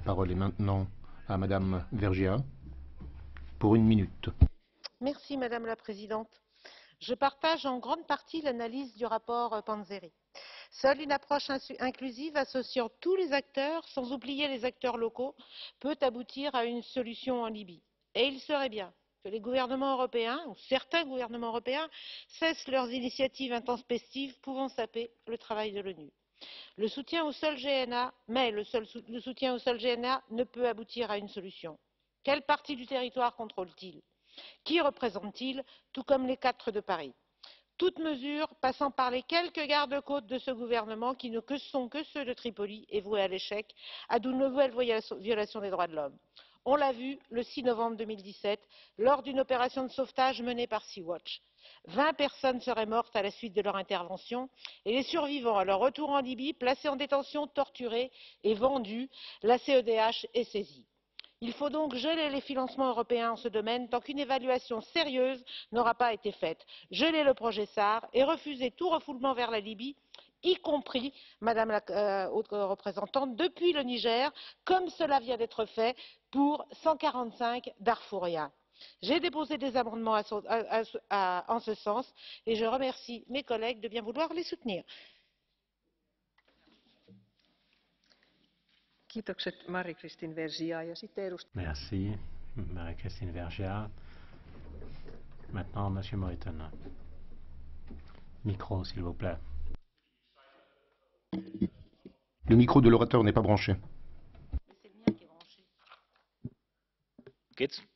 parole est maintenant à Madame Vergiat pour 1 minute. Merci Madame la Présidente. Je partage en grande partie l'analyse du rapport Panzeri. Seule une approche inclusive associant tous les acteurs, sans oublier les acteurs locaux, peut aboutir à une solution en Libye. Et il serait bien que les gouvernements européens, ou certains gouvernements européens, cessent leurs initiatives intempestives pouvant saper le travail de l'ONU. Le soutien au seul GNA, le soutien au seul GNA ne peut aboutir à une solution. Quelle partie du territoire contrôle-t-il? Qui représente-t-il? Tout comme les 4 de Paris. Toute mesure passant par les quelques garde-côtes de ce gouvernement qui ne sont que ceux de Tripoli est vouée à l'échec, à de nouvelles violations des droits de l'homme. On l'a vu le 6 novembre 2017 lors d'une opération de sauvetage menée par Sea-Watch. 20 personnes seraient mortes à la suite de leur intervention et les survivants, à leur retour en Libye, placés en détention, torturés et vendus, la CEDH est saisie. Il faut donc geler les financements européens en ce domaine tant qu'une évaluation sérieuse n'aura pas été faite, geler le projet SAR et refuser tout refoulement vers la Libye, y compris, Madame la haute représentante, depuis le Niger, comme cela vient d'être fait pour 145 Darfouriens. J'ai déposé des amendements en ce sens et je remercie mes collègues de bien vouloir les soutenir. Merci, Marie-Christine Vergiat. Maintenant, Monsieur Morton. Micro, s'il vous plaît. Le micro de l'orateur n'est pas branché. C'est le mien qui est branché. Geht's?